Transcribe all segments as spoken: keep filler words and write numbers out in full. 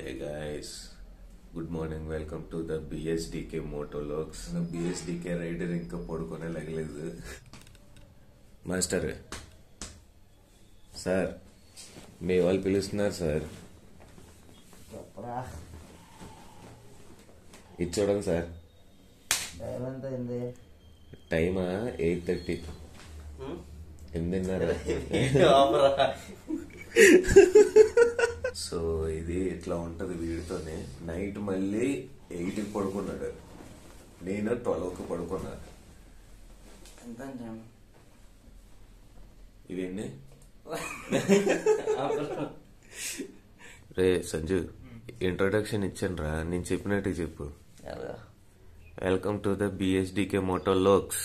Hey guys, good morning. Welcome to the B S D K Motovlogs. B S D K rider ఇంకా పడుకునే లగలేదు. Master sir మీ వాళ్ళు పిలుస్తున్నారు sir. ఇది చూడండి sir. టైమా ఎయిట్ థర్టీ ఎనిమిదిన్నర. సో ఇది ఇట్లా ఉంటది వీడితోనే. నైట్ మళ్ళీ ఎయిట్ కి పడుకున్నాడు, నేను ట్వెల్వ్ కి పడుకున్నా. ఇవన్నీ రే సంజు ఇంట్రొడక్షన్ ఇచ్చాను రా, నేను చెప్పినట్టు చెప్పు. Welcome to the BSDK motovlogs.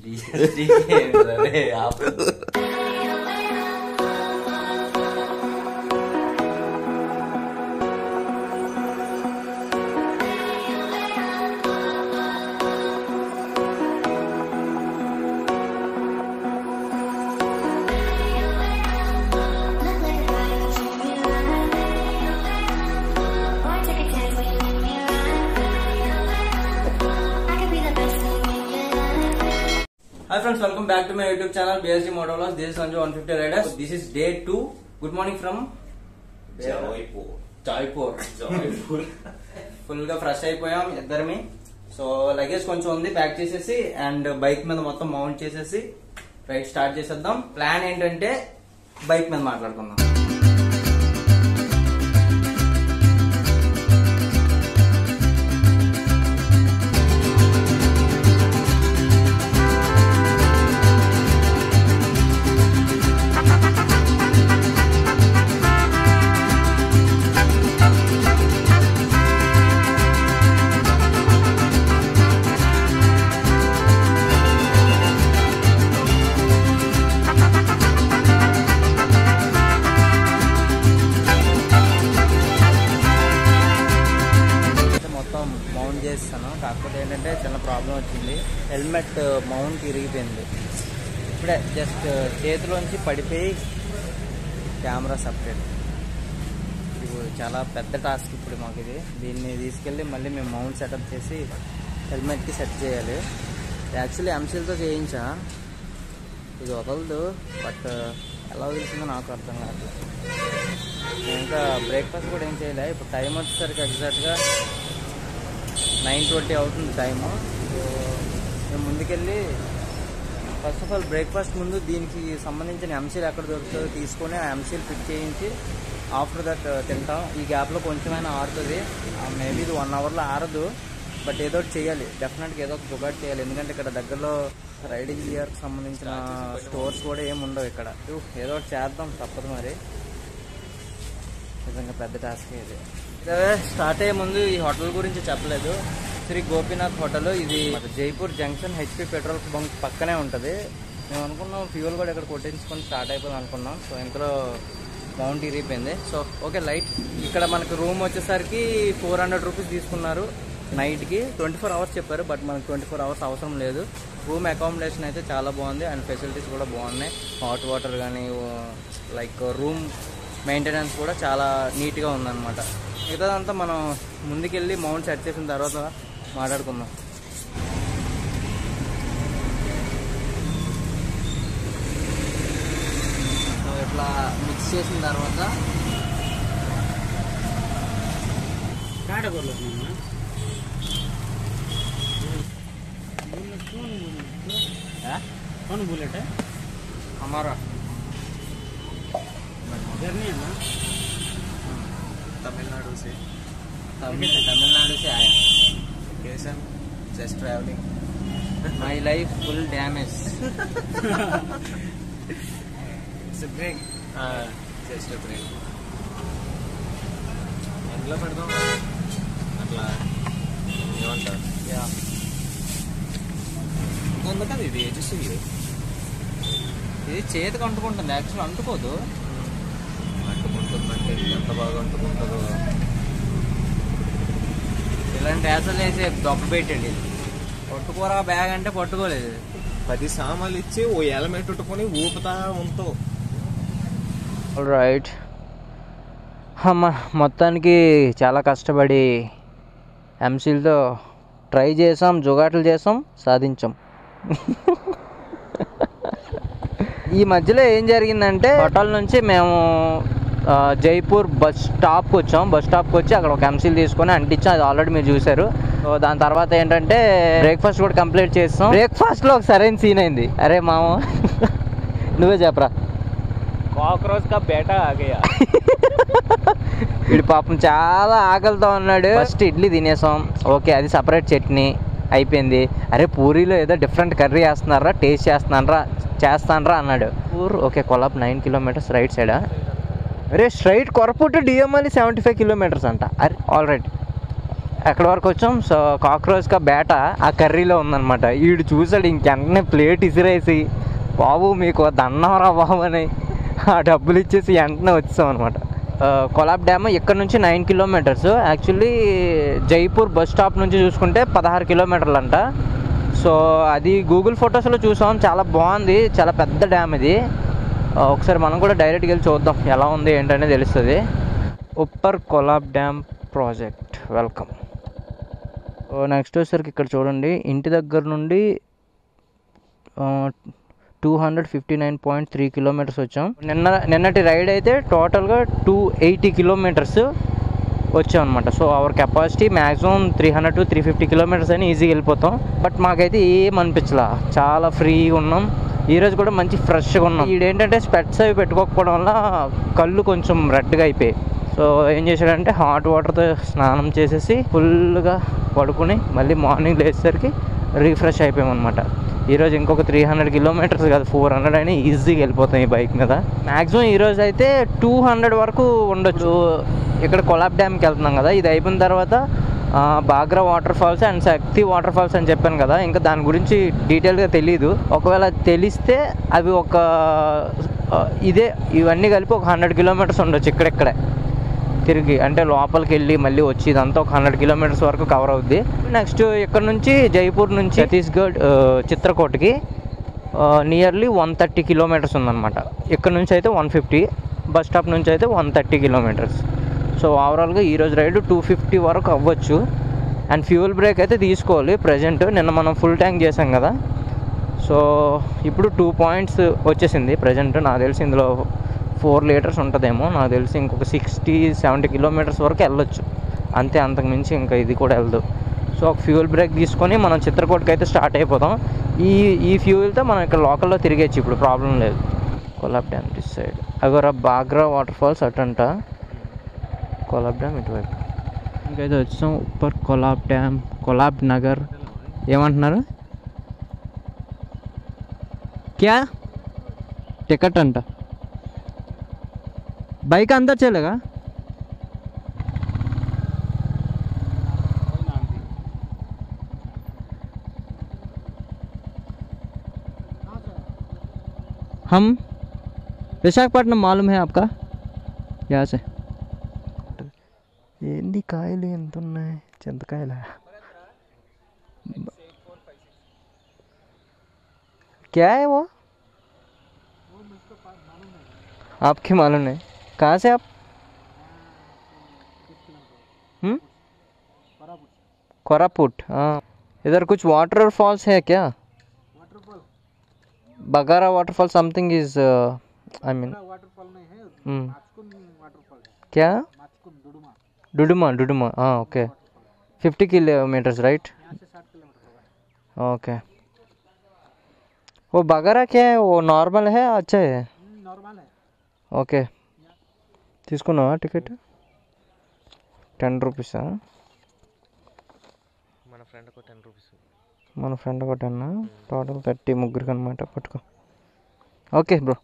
Hi friends, welcome back to my YouTube channel B S D Motovlogs. This is Sanju one fifty Riders. This is day two. Good morning from Jaipur. Jaipur. Jaipur. Full గా fresh అయిపోయాం ఇద్దరమి. So luggage కొంచెం ఉంది, pack చేసేసి and bike మీద మొత్తం mount చేసేసి ride start చేసేద్దాం. ప్లాన్ ఏంటంటే బైక్ మీద మాట్లాడుకుందాం. కాకపోతే ఏంటంటే చిన్న ప్రాబ్లం వచ్చింది, హెల్మెట్ మౌంట్ ఇరిగిపోయింది. ఇప్పుడే జస్ట్ చేతిలోంచి పడిపోయి కెమెరా సపరేట్. ఇది చాలా పెద్ద టాస్క్ ఇప్పుడు మాకు. ఇది దీన్ని తీసుకెళ్ళి మళ్ళీ మేము మౌంట్ సెటప్ చేసి హెల్మెట్కి సెట్ చేయాలి. యాక్చువల్లీ ఎంసీల్తో చేయించా, ఇది వదలదు, బట్ ఎలా వదిలిసిందో నాకు అర్థం కాదు. నేను ఇంకా బ్రేక్ఫాస్ట్ కూడా ఏం చేయలే. ఇప్పుడు టైం వచ్చేసరికి ఎగ్జాక్ట్గా నైన్ ట్వంటీ అవుతుంది టైము. సో మేము ముందుకెళ్ళి ఫస్ట్ ఆఫ్ ఆల్ బ్రేక్ఫాస్ట్ ముందు దీనికి సంబంధించిన ఎంసీల్ ఎక్కడ దొరుకుతుందో తీసుకొని ఆ ఎంసీల్ ఫిట్ చేయించి ఆఫ్టర్ దట్ తింటాం. ఈ గ్యాప్లో కొంచెమైనా ఆరుతుంది. మేబీ ఇది వన్ అవర్లో ఆరదు, బట్ ఏదో ఒకటి చేయాలి, డెఫినెట్గా ఏదో ఒక జుగాట్ చేయాలి. ఎందుకంటే ఇక్కడ దగ్గరలో రైడింగ్ గియర్కి సంబంధించిన స్టోర్స్ కూడా ఏమి ఉండవు ఇక్కడ. ఏదో ఒకటి చేద్దాం, తప్పదు మరి. నిజంగా పెద్ద టాస్క్ ఇది. స్టార్ట్ అయ్యే ముందు ఈ హోటల్ గురించి చెప్పలేదు. శ్రీ గోపీనాథ్ హోటల్. ఇది Jeypore junction HP petrol bunk పక్కనే ఉంటుంది. మేము అనుకున్నాం ఫ్యూల్ కూడా ఇక్కడ కొట్టించుకొని స్టార్ట్ అయిపోయింది అనుకున్నాం. సో ఇంతలో మౌంట్ ఇరిగిపోయింది. So okay light. ఇక్కడ మనకు రూమ్ వచ్చేసరికి ఫోర్ హండ్రెడ్ రూపీస్ తీసుకున్నారు నైట్కి. ట్వంటీ ఫోర్ అవర్స్ చెప్పారు, బట్ మనకు ట్వంటీ ఫోర్ అవర్స్ అవసరం లేదు. రూమ్ అకామిడేషన్ అయితే చాలా బాగుంది అండ్ ఫెసిలిటీస్ కూడా బాగున్నాయి. హాట్ వాటర్ కానీ లైక్ రూమ్ మెయింటెనెన్స్ కూడా చాలా నీట్గా ఉందన్నమాట. మిగతాదంతా మనం ముందుకెళ్ళి మౌంట్ సెట్ చేసిన తర్వాత మాట్లాడుకుందాం. సో ఇట్లా మిక్స్ చేసిన తర్వాత बुलेट है हमारा जर्नी है ना, तमिलनाडु से तमिलनाडु से आया. कैसा just travelling. My life full damage. It's a break. Just a break. ఎందులో పెడదాం అట్లా ఏమంటారు? యా అందుకని ఇది జస్ట్ ఇది ఇది చేతికి అంటుకుంటుంది. యాక్చువల్ అంటుకోదు. అంటుకుంటుందంటే ఎంత బాగా అంటుకుంటుందో. ఇలాంటి యాసలు వేసి దొప్ప పెట్టండి. పట్టుకోరా బ్యాగ్ అంటే పట్టుకోలేదు. పది సామాన్లు ఇచ్చి ఓ హెల్మెట్ పెట్టుకొని ఊపుతా ఉంటావు. ఆల్ రైట్, అమ్మ మొత్తానికి చాలా కష్టపడి ఎంసీల్తో ట్రై చేసాం, జుగాట్లు చేసాం, సాధించాం. ఈ మధ్యలో ఏం జరిగిందంటే హోటల్ నుంచి మేము జైపూర్ బస్ స్టాప్కి వచ్చాం. బస్ స్టాప్కి వచ్చి అక్కడ ఒక ఎంసీల్ తీసుకొని అంటించాం. అది ఆల్రెడీ మీరు చూసారు. సో దాని తర్వాత ఏంటంటే బ్రేక్ఫాస్ట్ కూడా కంప్లీట్ చేస్తాం. బ్రేక్ఫాస్ట్లో ఒక సరైన సీన్ అయింది. అరే మామ నువ్వే చెప్పరా. కాక్రోచ్ కా బేటా ఆగయా. వీడు పాపం చాలా ఆకలితో ఉన్నాడు. ఫస్ట్ ఇడ్లీ తినేసాం. ఓకే, అది సపరేట్ చట్నీ అయిపోయింది. అరే పూరీలో ఏదో డిఫరెంట్ కర్రీ వేస్తున్నారా, టేస్ట్ చేస్తున్నారా చేస్తానరా అన్నాడు. ఊరు okay, Kolab nine kilometres right సైడా. అరే straight Koraput DML seventy five kilometres అంట. అరే ఆల్ రైట్, ఎక్కడి వరకు వచ్చాం. సో కాక్రోచ్ కా బేట ఆ కర్రీలో ఉందన్నమాట. వీడు చూసాడు, ఇంకెంటనే ప్లేట్ ఇసిరేసి బాబు మీకు దండంరా బాబు అని ఆ డబ్బులు ఇచ్చేసి వెంటనే వచ్చాం అనమాట. కొలాబ్ డ్యామ్ ఇక్కడ నుంచి nine kilometres. Actually Jeypore bus stop నుంచి చూసుకుంటే పదహారు కిలోమీటర్లు అంట. సో అది గూగుల్ ఫొటోస్లో చూసాం, చాలా బాగుంది, చాలా పెద్ద డ్యామ్ ఇది. ఒకసారి మనం కూడా డైరెక్ట్గా వెళ్ళి చూద్దాం ఎలా ఉంది ఏంటనే తెలుస్తుంది. Upper Kolab dam project welcome. Next వచ్చేసరికి ఇక్కడ చూడండి, ఇంటి దగ్గర నుండి two hundred fifty nine point three kilometres వచ్చాం. నిన్న నిన్నటి రైడ్ అయితే టోటల్గా టూ ఎయిటీ కిలోమీటర్స్ వచ్చాం అనమాట. So our capacity maximum three hundred to three fifty kilometres అని ఈజీగా వెళ్ళిపోతాం. బట్ మాకైతే ఏం అనిపించలా, చాలా ఫ్రీగా ఉన్నాం. ఈరోజు కూడా మంచి ఫ్రెష్గా ఉన్నాం. ఈడేంటంటే స్పెట్స్ అవి పెట్టుకోకపోవడం వల్ల కళ్ళు కొంచెం రెడ్గా అయిపోయాయి. సో ఏం చేశాడంటే హాట్ వాటర్తో స్నానం చేసేసి ఫుల్గా పడుకుని మళ్ళీ మార్నింగ్ లేచేసరికి రీఫ్రెష్ అయిపోయాం అనమాట. ఈరోజు ఇంకొక త్రీ హండ్రెడ్ కిలోమీటర్స్ కాదు, ఫోర్ హండ్రెడ్ అయినా ఈజీగా వెళ్ళిపోతాం ఈ బైక్ మీద. మ్యాక్సిమం ఈరోజు అయితే టూ హండ్రెడ్ వరకు ఉండొచ్చు. ఇక్కడ కొలాబ్ డ్యామ్కి వెళ్తున్నాం కదా, ఇది అయిపోయిన తర్వాత Bagra water falls and Shakti water falls అని చెప్పాను కదా, ఇంకా దాని గురించి డీటెయిల్గా తెలీదు. ఒకవేళ తెలిస్తే అవి ఒక ఇదే ఇవన్నీ కలిపి ఒక హండ్రెడ్ కిలోమీటర్స్ ఉండొచ్చు ఇక్కడెక్కడే తిరిగి, అంటే లోపలికి వెళ్ళి మళ్ళీ వచ్చి ఇదంతా ఒక హండ్రెడ్ కిలోమీటర్స్ వరకు కవర్ అవుద్ది. నెక్స్ట్ ఇక్కడ నుంచి జైపూర్ నుంచి ఛత్తీస్గఢ్ చిత్రకూటకి నియర్లీ వన్ థర్టీ కిలోమీటర్స్ ఉందన్నమాట. ఇక్కడ నుంచి అయితే వన్ ఫిఫ్టీ, బస్ స్టాప్ నుంచి అయితే వన్ థర్టీ కిలోమీటర్స్. సో ఓవరాల్గా ఈరోజు రైడ్ టూ ఫిఫ్టీ వరకు అవ్వచ్చు. అండ్ ఫ్యూల్ బ్రేక్ అయితే తీసుకోవాలి ప్రజెంట్. నిన్న మనం ఫుల్ ట్యాంక్ చేసాం కదా, సో ఇప్పుడు టూ పాయింట్స్ వచ్చేసింది ప్రజెంట్. నాకు తెలిసి ఇందులో ఫోర్ లీటర్స్ ఉంటుందేమో, నాకు తెలిసి ఇంకొక సిక్స్టీ సెవెంటీ కిలోమీటర్స్ వరకు వెళ్ళొచ్చు అంతే, అంతకుమించి ఇంకా ఇది కూడా వెళ్ళదు. సో ఒక ఫ్యూల్ బ్రేక్ తీసుకొని మనం చిత్రకూటకి అయితే స్టార్ట్ అయిపోతాం. ఈ ఈ ఫ్యూయల్తో మనం ఇక్కడ లోకల్లో తిరిగేచ్చు, ఇప్పుడు ప్రాబ్లం లేదు. కొలాబ్ డ్యామ్ దిస్ సైడ్, అగోరా బాగ్రా వాటర్ ఫాల్స్ అటంట, కొలాబ్ డ్యామ్ ఇటువైపు. ఇంకైతే వచ్చాం ఉప్పర్ కొలాబ్ డ్యామ్, కొలాబ్ నగర్. ఏమంటున్నారు క్యా టికెట్ అంట, बाइक अंदर चलेगा? हम విశాఖపట్నం मालूम है आपका यहाँ से? ఏంది కాయలు ఎంత ఉన్నాయి, చింతకాయల. क्या है वो? आपके मालूम नहीं? कहाँ से आप? हम्म कोरापुट. हाँ, इधर कुछ वाटर फॉल्स है क्या? Bagra waterfall something is I mean waterfall नहीं है, हम्म माचकुन वाटरफॉल है. क्या? माचकुन डुडुमा. डुडुमा डुडुमा हाँ ओके. Fifty kilometres right? यहाँ से साठ किलोमीटर होगा. ओके. वो बगारा क्या है, वो नॉर्मल है अच्छा है? नॉर्मल है. ఓకే, తీసుకున్నావా టికెట్? టెన్ రూపీసా? మన ఫ్రెండ్ ఒక టెన్ రూపీస్ మన ఫ్రెండ్ ఒక టెన్, టోటల్ థర్టీ ముగ్గురికి అనమాట. పట్టుకో. ఓకే బ్రో,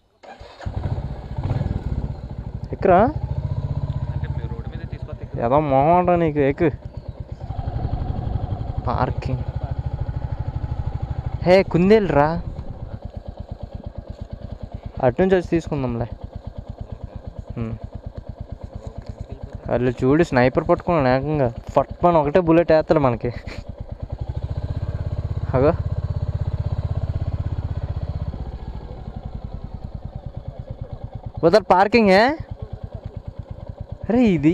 ఎక్కరా అంటే మీరు రోడ్డు మీద తీసుకొస్తే ఏదో మొహం నీకు ఎక్కు. పార్కింగ్ హే కుందేలురా, అటు నుంచి వచ్చి తీసుకుందాంలే. వాళ్ళు చూడు స్నైపర్ పట్టుకున్నాను ఏకంగా, పట్టుకొని ఒకటే బుల్లెట్ వేస్తాడు మనకి. అగో उधर पार्किंग है? అరే ఇది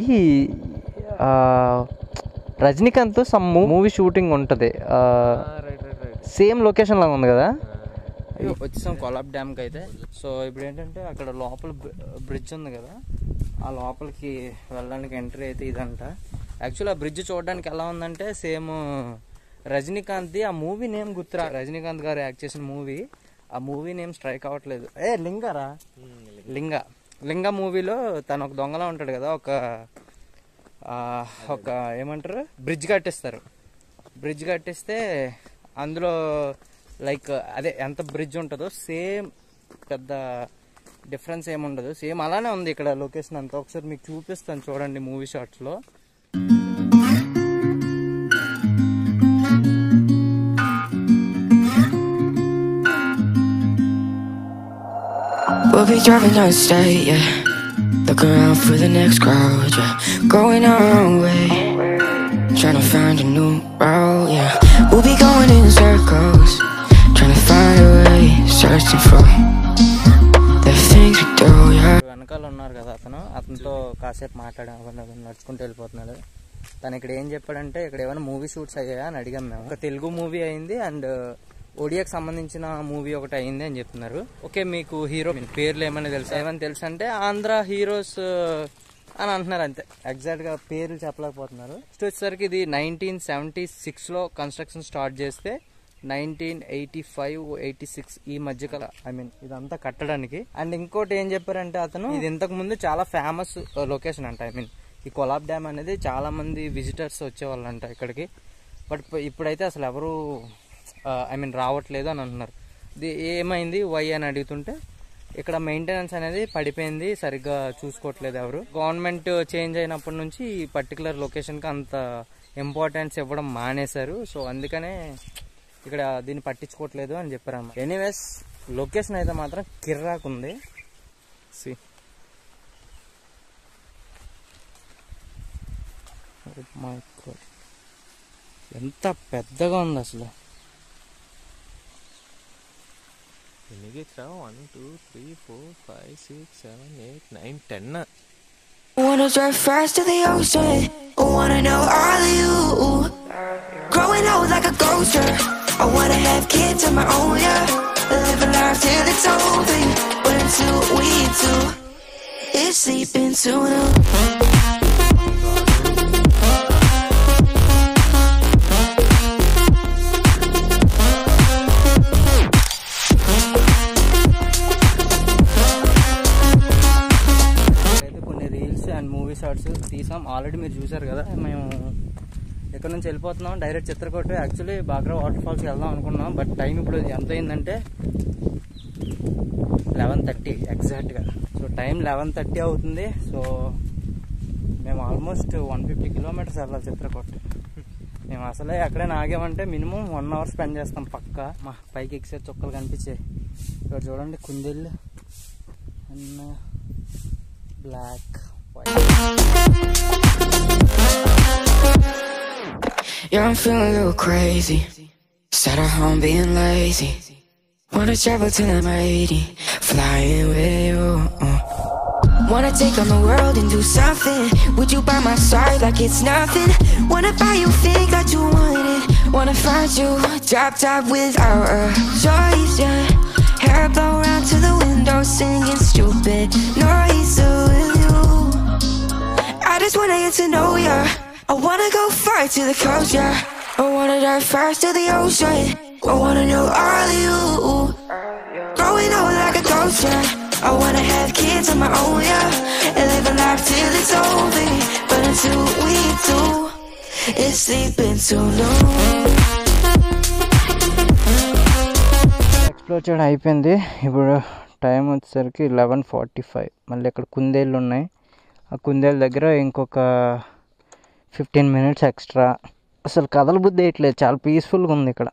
రజనీకాంత్ సమ్ మూవీ షూటింగ్ ఉంటుంది, సేమ్ లొకేషన్ లాగా ఉంది కదా. వచ్చేసాం కొలాబ్ డ్యామ్కి అయితే. సో ఇప్పుడు ఏంటంటే అక్కడ లోపల బ్రిడ్జ్ ఉంది కదా, ఆ లోపలికి వెళ్ళడానికి ఎంట్రీ అయితే ఇదంట. యాక్చువల్లీ ఆ బ్రిడ్జ్ చూడడానికి ఎలా ఉందంటే సేమ్ రజనీకాంత్ది ఆ మూవీ నేమ్ గుర్తురా, రజనీకాంత్ గారు యాక్ట్ చేసిన మూవీ, ఆ మూవీ నేమ్ స్ట్రైక్ అవ్వట్లేదు. ఏ లింగారా, లింగ లింగ మూవీలో తను ఒక దొంగలా ఉంటాడు కదా, ఒక ఒక ఏమంటారు బ్రిడ్జ్ కట్టిస్తారు. బ్రిడ్జ్ కట్టిస్తే అందులో లైక్ అదే ఎంత బ్రిడ్జ్ ఉంటుందో సేమ్, పెద్ద డిఫరెన్స్ ఏముండదు, సేమ్ అలానే ఉంది ఇక్కడ లొకేషన్ అంతా. ఒకసారి మీకు చూపిస్తాను చూడండి మూవీ షాట్స్లో. We'll be driving down the state, yeah. Looking around for the next crowd, yeah. Going our own way, trying to find a new route, yeah. We'll be going in circles, trying to find a way, searching for the things we do, yeah. వెనకాల ఉన్నారు కదా అతను, అతనితో కాసేపు మాట్లాడాము, నడుచుకుంటూ వెళ్ళిపోతున్నాడు. తను ఇక్కడ ఏం చెప్పాడంటే ఇక్కడ ఏమైనా మూవీ షూట్స్ అయ్యాయా అని అడిగాం మేము. ఒక తెలుగు మూవీ అయింది అండ్ ఒడియాకి సంబంధించిన మూవీ ఒకటి అయింది అని చెప్తున్నారు. ఓకే మీకు హీరో పేర్లు ఏమైనా తెలుసా, ఏమైనా తెలుసు అంటే ఆంధ్ర హీరోస్ అని అంటున్నారు అంతే, ఎగ్జాక్ట్ గా పేర్లు చెప్పలేకపోతున్నారు. నెక్స్ట్ వచ్చేసరికి ఇది నైన్టీన్ సెవెంటీ సిక్స్ లో కన్స్ట్రక్షన్ స్టార్ట్ చేస్తే nineteen eighty five eighty six ఈ మధ్య కల ఐ మీన్ ఇదంతా కట్టడానికి. అండ్ ఇంకోటి ఏం చెప్పారంటే అతను ఇది ఇంతకు ముందు చాలా ఫేమస్ లొకేషన్ అంట. ఐ మీన్ ఈ కొలాబ్ డ్యామ్ అనేది చాలా మంది విజిటర్స్ వచ్చేవాళ్ళు అంట ఇక్కడికి, బట్ ఇప్పుడైతే అసలు ఎవరు ఐ మీన్ రావట్లేదు అని అంటున్నారు. ఇది ఏమైంది వై అని అడుగుతుంటే ఇక్కడ మెయింటెనెన్స్ అనేది పడిపోయింది, సరిగ్గా చూసుకోవట్లేదు ఎవరు. గవర్నమెంట్ చేంజ్ అయినప్పటి నుంచి ఈ పర్టికులర్ లొకేషన్కి అంత ఇంపార్టెన్స్ ఇవ్వడం మానేశారు. సో అందుకనే ఇక్కడ దీన్ని పట్టించుకోవట్లేదు అని చెప్పారన్నమాట. ఎనీవేస్ లొకేషన్ అయితే మాత్రం కిర్రాకుంది. సి ఎంత పెద్దగా ఉంది అసలు. One two three four five six seven eight nine ten. Wanna drive fast to the ocean, wanna know all of you. Growing old like a ghost, I wanna have kids of my own, yeah. Live a life till it's over, but until we do, it's sleeping too new. Shorts తీసాం already, మీరు చూసారు కదా. మేము ఇక్కడ నుంచి వెళ్ళిపోతున్నాం direct Chitrakote. Actually Bagra water ఫాల్స్కి వెళ్దాం అనుకున్నాం, బట్ టైం ఇప్పుడు ఎంత అయిందంటే లెవెన్ థర్టీ ఎగ్జాక్ట్గా. సో టైం లెవెన్ థర్టీ అవుతుంది. సో మేము ఆల్మోస్ట్ వన్ ఫిఫ్టీ కిలోమీటర్స్ వెళ్ళాలి చిత్రకోట. మేము అసలే ఎక్కడైనా ఆగామంటే మినిమం వన్ అవర్ స్పెండ్ చేస్తాం పక్కా. మా పైకి ఎక్సే చుక్కలు కనిపించాయి ఇక్కడ చూడండి, కుందేళ్ళు అన్న block. Yeah, I'm feeling a little crazy. Sat at home being lazy. Wanna travel till I'm eighty, flying with you. uh. Wanna take on the world and do something. Would you by my side like it's nothing? Wanna buy you things that you wanted. Wanna find you drop top without a choice, yeah. Hair blow round to the window, singing stupid noise with you. I just wanna get to know ya. I wanna go far to the coast, yeah. I wanna dive fast to the ocean. I wanna know all of you. Growing old like a ghost, yeah. I wanna have kids of my own, yeah. And live a life till it's over. But until we do, it's sleeping too long. Explore చేయడం అయిపోయింది. ఇప్పుడు time వచ్చేసరికి eleven forty five. మళ్ళీ ఇక్కడ కుందేళ్ళు ఉన్నాయి, ఆ కుందేళ్ళ దగ్గర ఇంకొక ఫిఫ్టీన్ మినిట్స్ ఎక్స్ట్రా. అసలు కథల బుద్ధి వేయట్లేదు, చాలా పీస్ఫుల్గా ఉంది ఇక్కడ.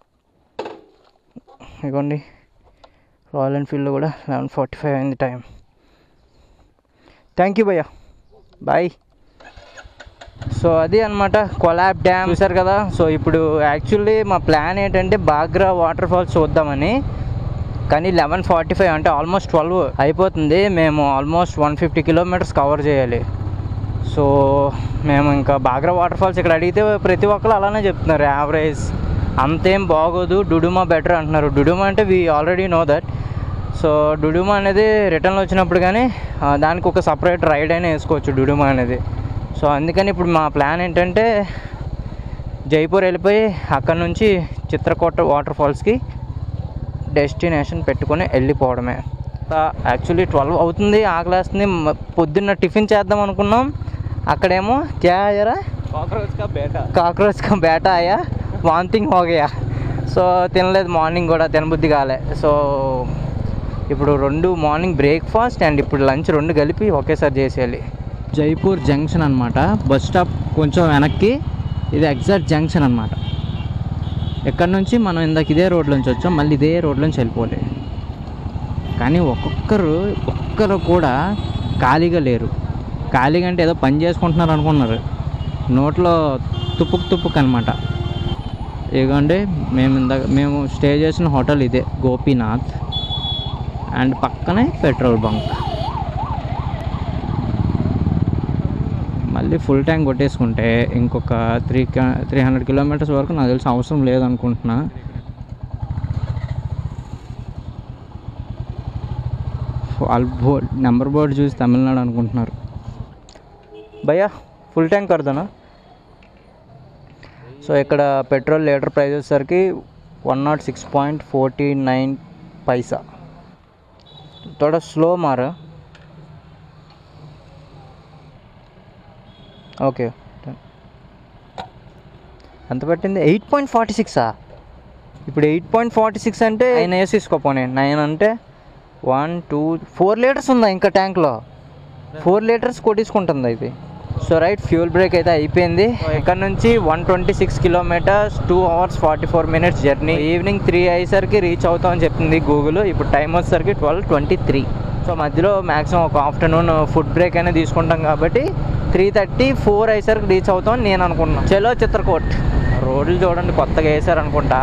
ఇదిగోండి రాయల్ ఎన్ఫీల్డ్లో కూడా లెవెన్ ఫార్టీ ఫైవ్ అయింది టైం. థ్యాంక్ యూ భయ్యా, బాయ్. సో అది అనమాట కొలాబ్ డ్యామ్ చూసారు కదా. సో ఇప్పుడు యాక్చువల్లీ మా ప్లాన్ ఏంటంటే బాగ్రా వాటర్ ఫాల్స్ చూద్దామని, కానీ లెవెన్ ఫార్టీ ఫైవ్ అంటే ఆల్మోస్ట్ ట్వెల్వ్ అయిపోతుంది. మేము almost one fifty kilometres cover చేయాలి. సో మేము ఇంకా బాగ్రా వాటర్ ఫాల్స్ ఇక్కడ అడిగితే ప్రతి ఒక్కరు అలానే చెప్తున్నారు, యావరేజ్, అంతేం బాగోదు, డుడుమా బెటర్ అంటున్నారు. డుడుమా అంటే we already know that. So Duduma అనేది రిటర్న్లో వచ్చినప్పుడు కానీ దానికి ఒక సపరేట్ రైడ్ అయినా వేసుకోవచ్చు డుడుమా అనేది. సో అందుకని ఇప్పుడు మా ప్లాన్ ఏంటంటే జైపూర్ వెళ్ళిపోయి అక్కడ నుంచి చిత్రకూట వాటర్ ఫాల్స్కి డెస్టినేషన్ పెట్టుకొని వెళ్ళిపోవడమే. యాక్చువల్లీ ట్వెల్వ్ అవుతుంది, ఆకలేస్తుంది. పొద్దున్న టిఫిన్ చేద్దాం అనుకున్నాం, అక్కడేమో క్యా అయ్యారా కాక్రోచ్ కా బేటా కాక్రోచ్ కా బేటా అయ్యా, వాంతింగ్ హోగయా. సో తినలేదు, మార్నింగ్ కూడా తినబుద్ధి కాలే. సో ఇప్పుడు రెండు మార్నింగ్ బ్రేక్ఫాస్ట్ అండ్ ఇప్పుడు లంచ్ రెండు కలిపి ఒకేసారి చేసేయాలి. జైపూర్ జంక్షన్ అనమాట, బస్ స్టాప్ కొంచెం వెనక్కి, ఇది ఎగ్జాక్ట్ జంక్షన్ అనమాట. ఎక్కడి నుంచి మనం ఇందాక ఇదే రోడ్లోంచి వచ్చాం, మళ్ళీ ఇదే రోడ్లోంచి వెళ్ళిపోలే. కానీ ఒక్కొక్కరు ఒక్కరు కూడా ఖాళీగా లేరు. ఖాళీగా అంటే ఏదో పని చేసుకుంటున్నారు అనుకున్నారు, నోట్లో తుప్పుకు తుప్పుకు అనమాట. ఇదిగోండి మేము ఇందాక మేము స్టే చేసిన హోటల్ ఇదే, గోపీనాథ్, అండ్ పక్కనే పెట్రోల్ బంక్. మళ్ళీ ఫుల్ ట్యాంక్ కొట్టేసుకుంటే ఇంకొక త్రీ త్రీ హండ్రెడ్ కిలోమీటర్స్ వరకు నాకు తెలిసి అవసరం లేదనుకుంటున్నా. వాళ్ళు బోర్డ్ నెంబర్ బోర్డు చూసి తమిళనాడు అనుకుంటున్నారు. భయ్యా ఫుల్ ట్యాంక్ కడతానా? సో ఇక్కడ పెట్రోల్ లీటర్ ప్రైస్ వచ్చేసరికి one nought six point forty nine paisa. थोड़ा స్లో మారా. ఓకే ఎంత పట్టింది? ఎయిట్ పాయింట్ ఫార్టీ సిక్సా? ఇప్పుడు ఎయిట్ పాయింట్ ఫార్టీ సిక్స్ అంటే నైన్ వేసి తీసుకోపోనే. నైన్ అంటే వన్ టూ ఫోర్ లీటర్స్ ఉందా ఇంకా ట్యాంక్లో? ఫోర్ లీటర్స్ కొట్టించుకుంటుంది ఇది. సో రైట్, ఫ్యూల్ బ్రేక్ అయితే అయిపోయింది. ఇక్కడ నుంచి one twenty six kilometres two hours forty four minutes journey. Evening three అయ్యేసరికి రీచ్ అవుతామని చెప్తుంది గూగుల్. ఇప్పుడు టైం వచ్చేసరికి ట్వెల్వ్ ట్వంటీ త్రీ. సో మధ్యలో మ్యాక్సిమం ఒక ఆఫ్టర్నూన్ ఫుడ్ బ్రేక్ అనేది తీసుకుంటాం కాబట్టి త్రీ థర్టీ ఫోర్ అయ్యేసరికి రీచ్ అవుతామని నేను అనుకుంటున్నాను. చలో చిత్రకూట్. రోడ్లు చూడండి కొత్తగా వేసారనుకుంటా,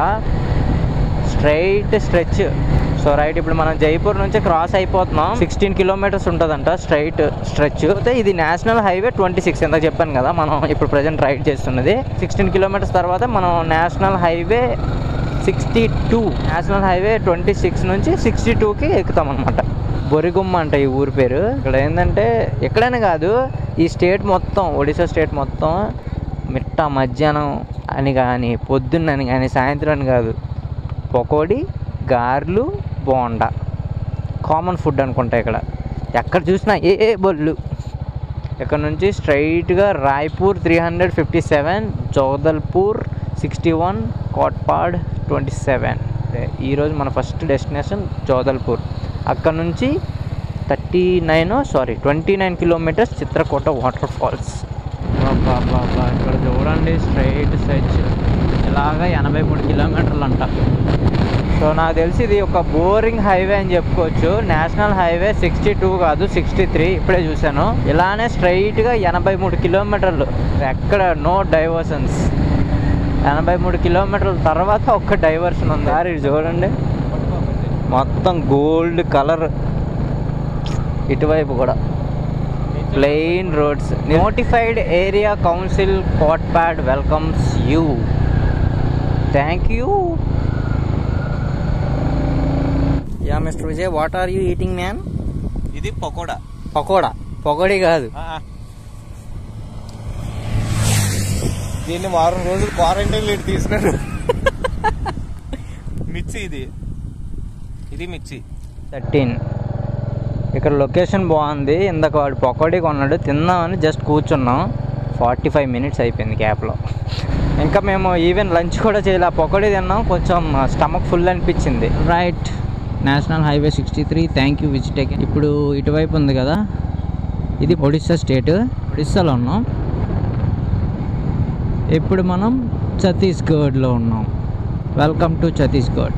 స్ట్రైట్ స్ట్రెచ్. సో రైట్, ఇప్పుడు మనం జైపూర్ నుంచి క్రాస్ అయిపోతున్నాం. సిక్స్టీన్ కిలోమీటర్స్ ఉంటుందంట స్ట్రైట్ స్ట్రెచ్. అయితే ఇది నేషనల్ హైవే ట్వంటీ సిక్స్ ఎంత చెప్పాను కదా, మనం ఇప్పుడు ప్రజెంట్ రైడ్ చేస్తున్నది. సిక్స్టీన్ కిలోమీటర్స్ తర్వాత మనం national highway sixty two national highway twenty six నుంచి సిక్స్టీ టూకి ఎక్కుతాం అనమాట. బొరిగుమ్మ అంట ఈ ఊరి పేరు. ఇక్కడ ఏంటంటే ఎక్కడైనా కాదు, ఈ స్టేట్ మొత్తం, ఒడిశా స్టేట్ మొత్తం మిట్ట మధ్యాహ్నం అని కానీ పొద్దున్నని కానీ సాయంత్రం అని కాదు, పకోడీ, గార్లు, బోండా కామన్ ఫుడ్ అనుకుంటా. ఇక్కడ ఎక్కడ చూసినా ఏ ఏ బొల్లు. ఇక్కడ నుంచి స్ట్రైట్గా Raipur three hundred fifty seven, Jagdalpur sixty one, Kotpad twenty seven. ఈరోజు మన ఫస్ట్ డెస్టినేషన్ జోగదల్పూర్. అక్కడ నుంచి thirty nine sorry twenty nine kilometres Chitrakoot water falls. బాబా ఇక్కడ చూడండి స్ట్రైట్ స్ట్రెచ్ ఇలాగా ఎనభై మూడు కిలోమీటర్లు అంట. సో నాకు తెలిసి ఇది ఒక బోరింగ్ హైవే అని చెప్పుకోవచ్చు. నేషనల్ హైవే సిక్స్టీ టూ కాదు సిక్స్టీ త్రీ, ఇప్పుడే చూశాను. ఇలానే స్ట్రైట్గా ఎనభై మూడు కిలోమీటర్లు, ఎక్కడ నో డైవర్షన్స్. ఎనభై మూడు కిలోమీటర్ల తర్వాత ఒక్క డైవర్షన్ ఉంది. సార్ ఇది చూడండి మొత్తం గోల్డ్ కలర్. ఇటువైపు కూడా plain roads. Notified area council Kotpad welcomes you. Thank you. Yeah mister Vijay, what are you eating man? ఇది పకోడా. పకోడా? పకోడీ కాదు. దీన్ని వారం రోజులు క్వారంటైన్ లేట్ తీసినాడు. మిర్చి ఇది ఇది మిర్చి థర్టీన్. ఇక్కడ లొకేషన్ బాగుంది. ఇందాక వాడు పకోడీ కొన్నాడు, తిందామని జస్ట్ కూర్చున్నాం. ఫార్టీ ఫైవ్ మినిట్స్ అయిపోయింది గ్యాప్లో. ఇంకా మేము ఈవెన్ లంచ్ కూడా చేయలే, పకోడీ తిన్నాం. కొంచెం స్టమక్ ఫుల్ అనిపించింది. Right, national highway sixty three. Thank you విజిటేక్. ఇప్పుడు ఇటువైపు ఉంది కదా, ఇది ఒడిస్సా స్టేట్. ఒడిస్సాలో ఉన్నాం. ఇప్పుడు మనం ఛత్తీస్గఢ్లో ఉన్నాం. Welcome to Chhattisgarh.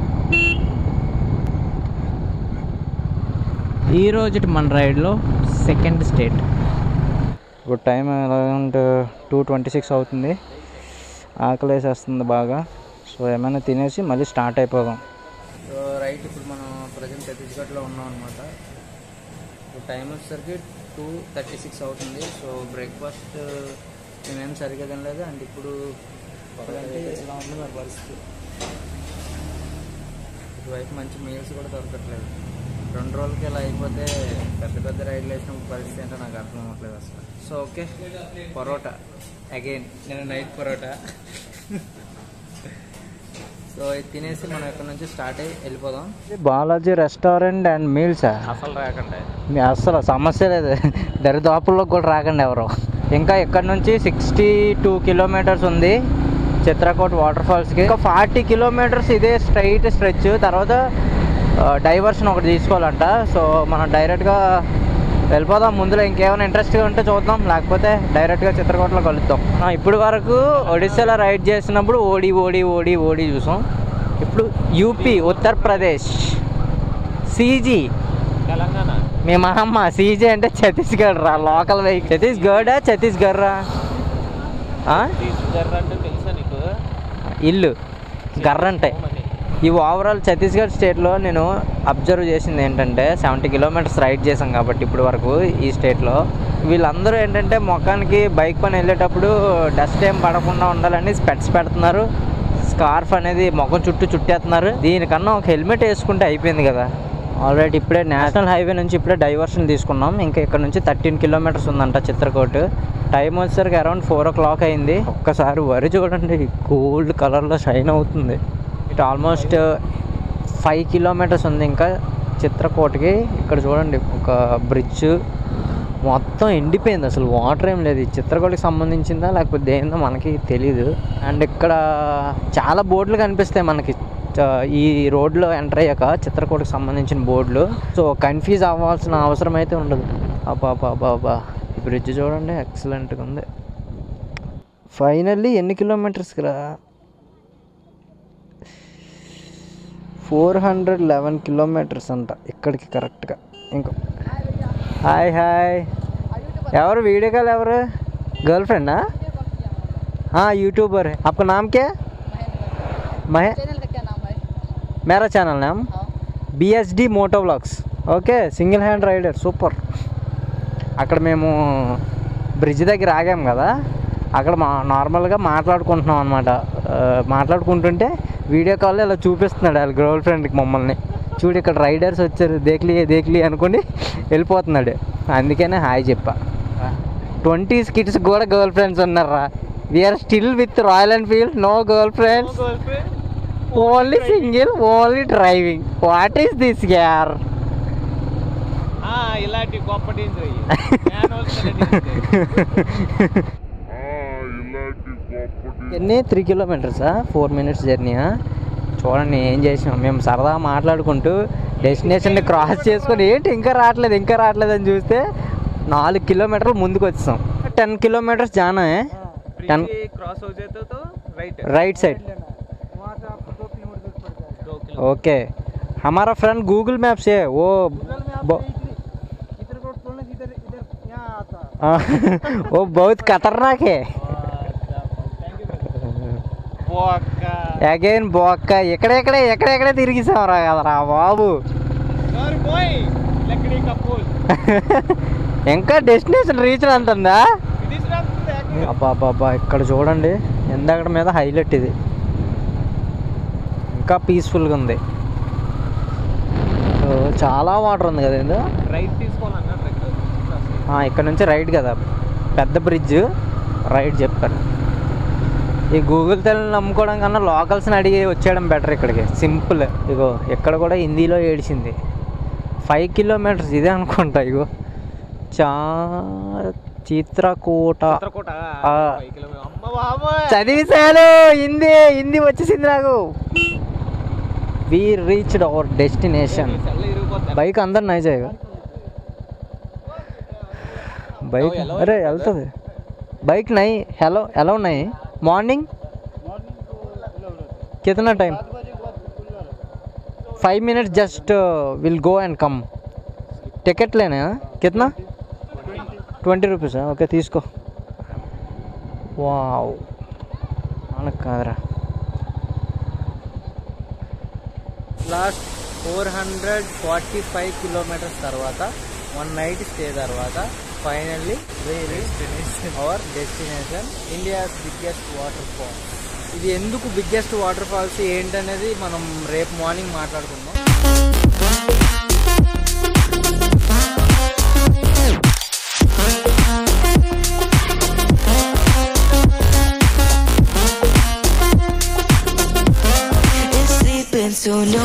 ఈ రోజు మన రైడ్లో సెకండ్ స్టేట్. ఇప్పుడు time around two twenty six అవుతుంది. ఆకలి వేసేస్తుంది బాగా. సో ఏమైనా తినేసి మళ్ళీ స్టార్ట్ అయిపోదాం. సో రైట్, ఇప్పుడు మనం ప్రజెంట్ ఛత్తీస్గఢ్లో ఉన్నాం అనమాట. టైం వచ్చేసరికి టూ థర్టీ సిక్స్ అవుతుంది. సో బ్రేక్ఫాస్ట్ మేమేం సరిగ్గా తినలేదు. అండ్ ఇప్పుడు అంటే ఇలా ఉంది మరి పరిస్థితి. ఇటువైపు మంచి మీల్స్ కూడా దొరకట్లేదు. రెండు రోజులకి ఇలా అయిపోతే పెద్ద పెద్ద రైడ్లు వేసినప్పుడు పరిస్థితి ఏంటో నాకు అర్థం అవ్వట్లేదు అసలు. సో ఓకే, పరోటా అగైన్, నేను నైట్ పరోటా. సో ఇది తినేసి మనం ఇక్కడ నుంచి స్టార్ట్ అయ్యి వెళ్ళిపోదాం. బాలాజీ రెస్టారెంట్ అండ్ మీల్స్ అసలు రాకండి, మీ అసలు సమస్య లేదు. దరిదాపుల్లోకి కూడా రాకండి ఎవరు. ఇంకా ఇక్కడ నుంచి సిక్స్టీ టూ కిలోమీటర్స్ ఉంది చిత్రకూట్ వాటర్ ఫాల్స్కి. ఇంకా ఫార్టీ కిలోమీటర్స్ ఇదే స్ట్రైట్ స్ట్రెచ్. తర్వాత డైవర్షన్ ఒకటి తీసుకోవాలంట. సో మనం డైరెక్ట్గా వెళ్ళిపోదాం. ముందులో ఇంకేమైనా ఇంట్రెస్ట్గా ఉంటే చూద్దాం, లేకపోతే డైరెక్ట్గా చిత్రకూటలో కలుద్దాం. ఇప్పుడు వరకు ఒడిస్సాలో రైడ్ చేసినప్పుడు ఓడి ఓడి ఓడి ఓడి చూసాం. ఇప్పుడు యూపీ, ఉత్తరప్రదేశ్, సీజీ తెలంగాణ. మీ మహమ్మ సీజీ అంటే ఛత్తీస్గఢ్ రా, లోకల్ వెహికల్. ఛత్తీస్గఢ్ ఛత్తీస్గఢ్ రా. అంటే తెలుసా నీకు? ఇల్లు గర్ర అంటే ఈ ఓవరాల్ ఛత్తీస్గఢ్ స్టేట్లో నేను అబ్జర్వ్ చేసింది ఏంటంటే సెవెంటీ కిలోమీటర్స్ రైడ్ చేసాం కాబట్టి ఇప్పుడు వరకు ఈ స్టేట్లో వీళ్ళందరూ ఏంటంటే ముఖానికి బైక్ పని వెళ్ళేటప్పుడు డస్ట్ ఏం పడకుండా ఉండాలని స్పెట్స్ పెడుతున్నారు. స్కార్ఫ్ అనేది ముఖం చుట్టూ చుట్టేస్తున్నారు. దీనికన్నా ఒక హెల్మెట్ వేసుకుంటే అయిపోయింది కదా. ఆల్రెడీ ఇప్పుడే నేషనల్ హైవే నుంచి ఇప్పుడే డైవర్షన్ తీసుకున్నాం. ఇంకా ఇక్కడ నుంచి థర్టీన్ కిలోమీటర్స్ ఉందంట చిత్రకూట్. టైం వచ్చేసరికి అరౌండ్ ఫోర్ ఓ క్లాక్ అయింది. ఒక్కసారి వరి చూడండి, గోల్డ్ కలర్లో షైన్ అవుతుంది. ఇటు ఆల్మోస్ట్ ఫైవ్ కిలోమీటర్స్ ఉంది ఇంకా చిత్రకూటకి. ఇక్కడ చూడండి ఒక బ్రిడ్జ్ మొత్తం ఎండిపోయింది, అసలు వాటర్ ఏం లేదు. ఈ చిత్రకూటకి సంబంధించిందా లేకపోతే దేనిదో మనకి తెలీదు. అండ్ ఇక్కడ చాలా బోర్డులు కనిపిస్తాయి మనకి ఈ రోడ్లో ఎంటర్ అయ్యాక, చిత్రకూటకి సంబంధించిన బోర్డులు. సో కన్ఫ్యూజ్ అవ్వాల్సిన అవసరం అయితే ఉండదు. అబ్బా అబ్బా అబ్బా ఈ బ్రిడ్జ్ చూడండి, ఎక్సలెంట్గా ఉంది. ఫైనల్లీ ఎన్ని కిలోమీటర్స్కి రా? ఫోర్ హండ్రెడ్ లెవెన్ కిలోమీటర్స్ అంట ఇక్కడికి కరెక్ట్గా. ఇంకో హాయ్ హాయ్, ఎవరు వీడియో కాల్? ఎవరు గర్ల్ ఫ్రెండా? యూट्यूबर है। आपका नाम क्या है? महे चैनल का क्या नाम है? मेरा चैनल नाम B S D moto vlogs. Okay, single hand rider, super. అక్కడ మేము బ్రిడ్జ్ దగ్గర ఆగాం కదా, అక్కడ మా నార్మల్గా మాట్లాడుకుంటున్నాం అనమాట. మాట్లాడుకుంటుంటే వీడియో కాల్లో ఇలా చూపిస్తున్నాడు వాళ్ళ గర్ల్ ఫ్రెండ్కి మమ్మల్ని. చూడు ఇక్కడ రైడర్స్ వచ్చారు, దేక్లీ దేక్లీ అనుకుని వెళ్ళిపోతున్నాడు. అందుకనే హాయ్ చెప్పా. ట్వంటీస్ కిడ్స్ కూడా గర్ల్ ఫ్రెండ్స్ ఉన్నారా? We are still with Royal Enfield, no girl friends, only single, only driving. What is this యార్? ఇలాంటి గొప్ప ఎన్ని త్రీ కిలోమీటర్సా? ఫోర్ మినిట్స్ జర్నీయా? చూడండి ఏం చేసినాం మేము. సరదాగా మాట్లాడుకుంటూ డెస్టినేషన్ని క్రాస్ చేసుకొని ఏంటి ఇంకా రావట్లేదు ఇంకా రావట్లేదు అని చూస్తే నాలుగు కిలోమీటర్లు ముందుకు వచ్చాం. టెన్ కిలోमीटर्स जाना है। टेन क्रॉस हो जाते तो राइट राइट साइड। वहाँ से आपको दो किलोमीटर दूर पड़ जाएगा। दो किलो ओके, हमारा फ्रेंड गूगल मैप से वो गूगल में ब- आप इधर रोड खोलने से इधर इधर यहाँ आता है। वो बहुत खतरनाक है। అగైన్ బొక్క ఎక్కడెక్కడే ఎక్కడెక్కడే తిరిగిసామరా కదరా బాబు. ఇంకా డెస్టినేషన్ రీచ్ అంటుందా? అబ్బా అబ్బా ఇక్కడ చూడండి, ఎందక్కడ మీద హైలైట్ ఇది. ఇంకా పీస్ఫుల్గా ఉంది, చాలా వాటర్ ఉంది కదా. ఏందో రైట్ తీసుకోవాలన్నా ఇక్కడ నుంచి రైట్ కదా, పెద్ద బ్రిడ్జ్ రైట్ చెప్పారు. ఈ గూగుల్ తెలుగు నమ్ముకోవడం కన్నా లోకల్స్ని అడిగి వచ్చేయడం బెటర్ ఇక్కడికి, సింపుల్. ఇగో ఇక్కడ కూడా హిందీలో ఏడిచింది. ఫైవ్ కిలోమీటర్స్ ఇదే అనుకుంటా. ఇగో చా చిత్రకూట చదివిసాను, హిందీ హిందీ వచ్చేసింది నాకు. We reached our destination. Bike అందరు నై జాయేగా బైక్. అరే వెళ్తుంది బైక్ నై. హలో హలో నై. मॉर्निंग कितना time? Five minute just will go and come. Ticket लेना है कितना? ट्वेंटी रुपीज़ है. ओके तीसको. वाओ మనకు కాదురా. Last four hundred forty five kilometres తర్వాత వన్ నైట్ స్టే తర్వాత finally we reached our destination India's biggest water fall. ఇది ఎందుకు బిగ్గెస్ట్ వాటర్ ఫాల్స్ ఏంటనేది మనం రేపు మార్నింగ్ మాట్లాడుకుందాం. So no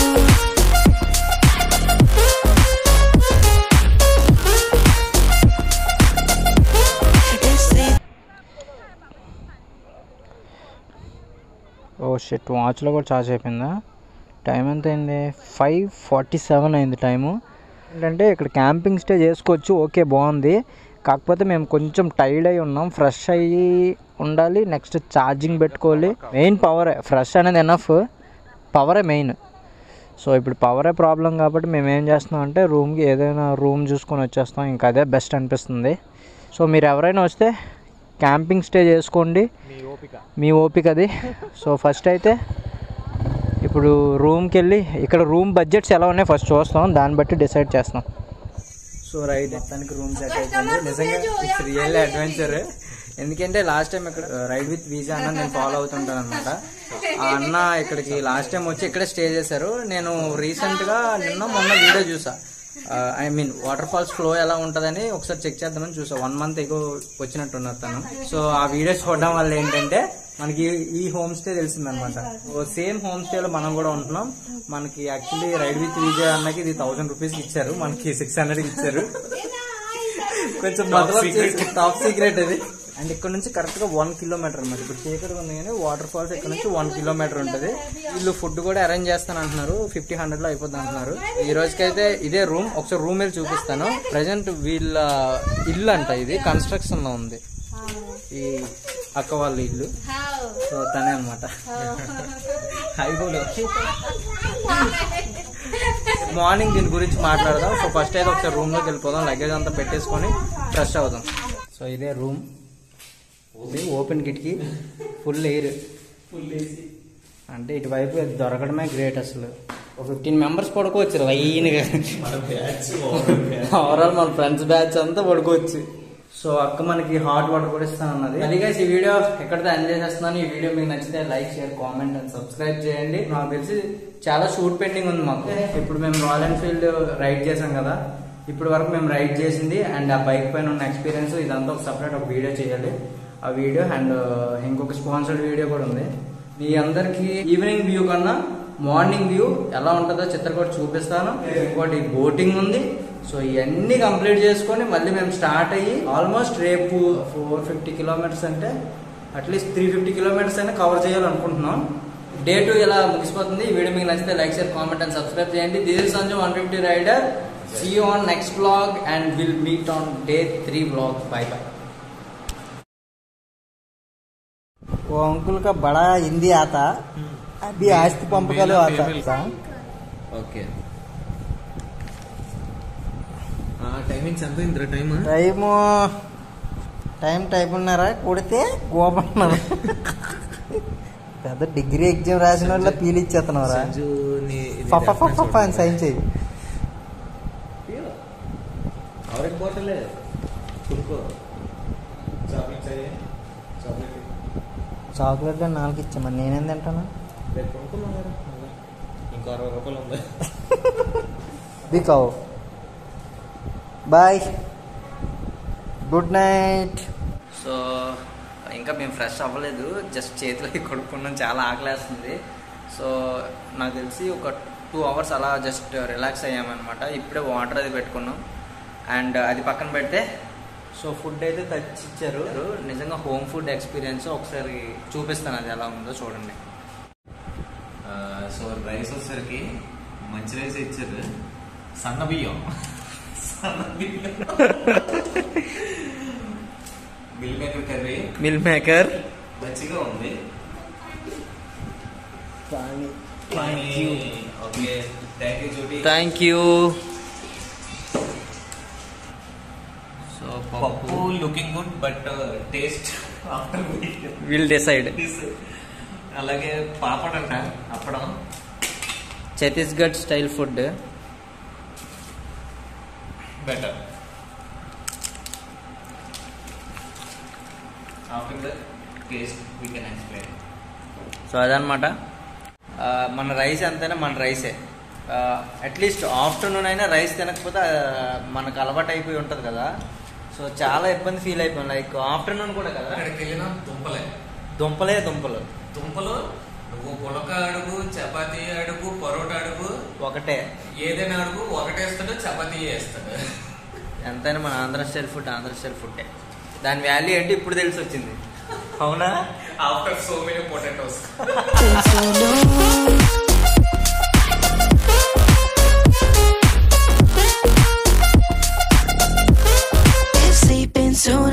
ఓ షిట్, వాచ్లో కూడా ఛార్జ్ అయిపోయిందా? టైం ఎంత అయింది? ఫైవ్ ఫార్టీ సెవెన్ అయింది టైము. ఏంటంటే ఇక్కడ క్యాంపింగ్ స్టే చేసుకోవచ్చు, ఓకే బాగుంది. కాకపోతే మేము కొంచెం టైర్డ్ అయి ఉన్నాం, ఫ్రెష్ అయ్యి ఉండాలి. నెక్స్ట్ ఛార్జింగ్ పెట్టుకోవాలి. మెయిన్ పవరే, ఫ్రెష్ అనేది ఎనఫ్, పవరే మెయిన్. సో ఇప్పుడు పవరే ప్రాబ్లం కాబట్టి మేము ఏం చేస్తున్నాం అంటే రూమ్కి ఏదైనా రూమ్ చూసుకొని వచ్చేస్తాం. ఇంకా అదే బెస్ట్ అనిపిస్తుంది. సో మీరు ఎవరైనా వస్తే క్యాంపింగ్ స్టే చేసుకోండి, మీ ఓపిక అది. సో ఫస్ట్ అయితే ఇప్పుడు రూమ్కి వెళ్ళి ఇక్కడ రూమ్ బడ్జెట్స్ ఎలా ఉన్నాయి ఫస్ట్ చూస్తాం, దాన్ని బట్టి డిసైడ్ చేస్తాం. సో రైట్, మొత్తానికి రూమ్ సెట్ అయిపోయింది. నిజంగా ఇట్స్ రియల్ అడ్వెంచర్. ఎందుకంటే లాస్ట్ టైం ఇక్కడ రైడ్ విత్ వీజా అన్న నేను ఫాలో అవుతుంటాను అనమాట. ఆ అన్న ఇక్కడికి లాస్ట్ టైం వచ్చి ఇక్కడే స్టే చేశారు. నేను రీసెంట్గా నిన్న మొన్న వీడియో చూసా, I mean water falls flow ఎలా ఉంటుందని ఒకసారి చెక్ చేద్దామని చూసా. వన్ మంత్ ఎక్కువ వచ్చినట్టున్నారు తను. సో ఆ వీడియో చూడడం వల్ల ఏంటంటే మనకి ఈ హోమ్ స్టే తెలిసిందనమాట. సేమ్ హోమ్ స్టేలో మనం కూడా ఉంటున్నాం. మనకి యాక్చువల్లీ రైడ్ విత్ విజయ్ అన్నకి ఇది థౌసండ్ రూపీస్ ఇచ్చారు, మనకి సిక్స్ హండ్రెడ్ ఇచ్చారు. కొంచెం టాప్ సీక్రెట్ అది. అండ్ ఇక్కడ నుంచి కరెక్ట్ గా వన్ కిలోమీటర్ అనమాట. ఇప్పుడు చీకటి ఉంది కానీ వాటర్ ఫాల్స్ ఇక్కడ నుంచి వన్ కిలోమీటర్ ఉంటుంది. వీళ్ళు ఫుడ్ కూడా అరేంజ్ చేస్తాను అంటున్నారు, ఫిఫ్టీ హండ్రెడ్ లో అయిపోద్ది అంటున్నారు. ఈ రోజుకైతే ఇదే రూమ్, ఒకసారి రూమ్ వెళ్ళి చూపిస్తాను. ప్రెసెంట్ వీళ్ళ ఇల్లు అంట, ఇది కన్స్ట్రక్షన్ లో ఉంది, ఈ అక్క వాళ్ళ ఇల్లు. సో తనే అనమాట. మార్నింగ్ దీని గురించి మాట్లాడదాం. సో ఫస్ట్ అయితే ఒకసారి రూమ్ లోకి వెళ్ళిపోదాం, లగేజ్ అంతా పెట్టేసుకొని ఫ్రెష్ అవుదాం. సో ఇదే రూమ్, ఓపెన్ కిటికీ, ఫుల్ ఎయిర్, అంటే ఇటువైపు దొరకడమే గ్రేట్. అసలు ఒక ఫిఫ్టీన్ మెంబర్స్ పడుకోవచ్చు లైన్గా. ఓవరాల్ మన ఫ్రెండ్స్ బ్యాచ్ అంతా పడుకోవచ్చు. సో అక్క మనకి హాట్ వాటర్ కూడా ఇస్తానన్నది. అది గైస్ ఈ వీడియో ఎక్కడితో ఎంజాయ్ చేస్తున్నాను. ఈ వీడియో మీకు నచ్చితే like, share, comment and subscribe చేయండి. నాకు తెలిసి చాలా షూట్ పెండింగ్ ఉంది మాకు. ఇప్పుడు మేము రాయల్ ఎన్ఫీల్డ్ రైడ్ చేసాం కదా, ఇప్పుడు వరకు మేము రైడ్ చేసింది అండ్ ఆ బైక్ పైన ఉన్న ఎక్స్పీరియన్స్ ఇదంతా ఒక సపరేట్ ఒక వీడియో చేయాలి. ఆ వీడియో అండ్ ఇంకొక స్పాన్సర్డ్ వీడియో కూడా ఉంది. మీ అందరికి ఈవినింగ్ వ్యూ కన్నా మార్నింగ్ వ్యూ ఎలా ఉంటుందో చిత్రకూట చూపిస్తాను. ఇంకోటి బోటింగ్ ఉంది. సో ఇవన్నీ కంప్లీట్ చేసుకొని మళ్ళీ మేము స్టార్ట్ అయ్యి ఆల్మోస్ట్ రేపు ఫోర్ ఫిఫ్టీ కిలోమీటర్స్ అంటే అట్లీస్ట్ త్రీ ఫిఫ్టీ కిలోమీటర్స్ అయినా కవర్ చేయాలనుకుంటున్నాం. డే టూ ఇలా ముగిసిపోతుంది. ఈ వీడియో మీకు నచ్చితే like, share, comment and subscribe చేయండి. This is Sanju one fifty rider. See you on next vlog and we'll meet on day three vlog. Bye bye. वो अंकुल का बड़ा हिंदी आता, अभी आस्ती पंप का लो आता. ఓకే టైమింగ్స్ ఎంత ఇంద్ర టైం? టైము టైం టైప్ ఉన్నారా కొడితే గోపన్నారు. పెద్ద డిగ్రీ ఎగ్జామ్ రాసిన వాళ్ళ పీలు ఇచ్చేస్తున్నారా? అని సైన్ చేయి. చాక్లెట్ నాలుగు ఇచ్చామా, నేనేం తింటాను? ఇంకో అరవై రూపాయలు ఉంది. దికావు. Bye, good night. సో ఇంకా మేము ఫ్రెష్ అవ్వలేదు, జస్ట్ చేతిలోకి కొడుకున్నాం, చాలా ఆకలేస్తుంది. సో నాకు తెలిసి ఒక టూ అవర్స్ అలా జస్ట్ రిలాక్స్ అయ్యామన్నమాట. ఇప్పుడే వాటర్ అది పెట్టుకున్నాం అండ్ అది పక్కన పెడితే సో ఫుడ్ అయితే తెచ్చి ఇచ్చారు. నిజంగా హోమ్ ఫుడ్ ఎక్స్పీరియన్స్ ఒకసారి చూపిస్తాను, అది ఎలా ఉందో చూడండి. సో రైస్ వచ్చేసరికి మంచి రైస్ ఇచ్చారు, సన్న బియ్యం సన్న బియ్యం meal maker curry, meal maker మంచిగా ఉంది. Thank you. Okay, thank you Jyothi. Thank you. So pappu looking good but taste will decide. అలాగే పాపడ్ అంట, అప్పడం, Chhattisgarh style food. better. After the taste, we can explain. So అదనమాట మన రైస్ అంతైనా మన రైసే. అట్లీస్ట్ ఆఫ్టర్నూన్ అయినా రైస్ తినకపోతే మనకు అలవాటు అయిపోయి ఉంటుంది కదా. సో చాలా ఇబ్బంది ఫీల్ అయిపోయాం. లైక్ ఆఫ్టర్నూన్ కూడా కదా, అక్కడికి వెళ్ళిన దుంపలే దుంపలే దుంపలు దుంపలు నువ్వు పులక అడుగు, చపాతీ అడుగు, పరోటా అడుగు, ఒకటే. ఏదైనా అడుగు ఒకటేస్తాడు, చపాతీ వేస్తాడు. ఎంతైనా మన Andhra style food Andhra style ఫుడ్డే. దాని వాల్యూ ఏంటి ఇప్పుడు తెలిసి వచ్చింది. అవునా? After so many potatoes. Sleeping soon